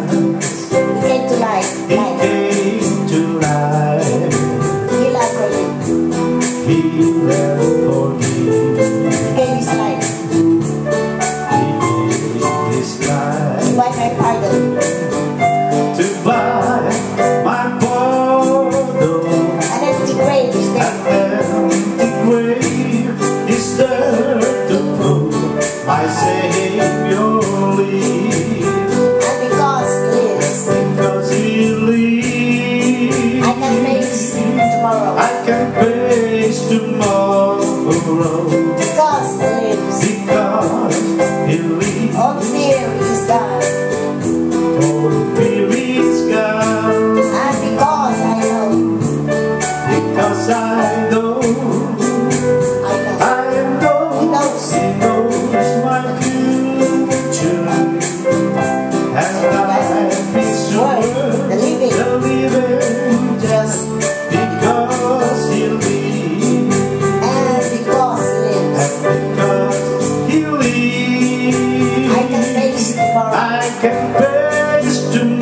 He came to life. He came to life. He lied for you. He left for me. He gave his life. He gave his life To buy my pardon. to buy my pardon. An empty grave is An there. empty grave is there to prove my Savior lives. And because he lives, Because He lives, I can face tomorrow. I can face tomorrow. Because he lives, Because He lives, all fear is gone. all fear is gone. And because I know, Because I know, I know, I know, He knows. He knows my future. And life is worth the living, the living just because He lives. and because he lives, And because He lives, I can face tomorrow. I can face tomorrow.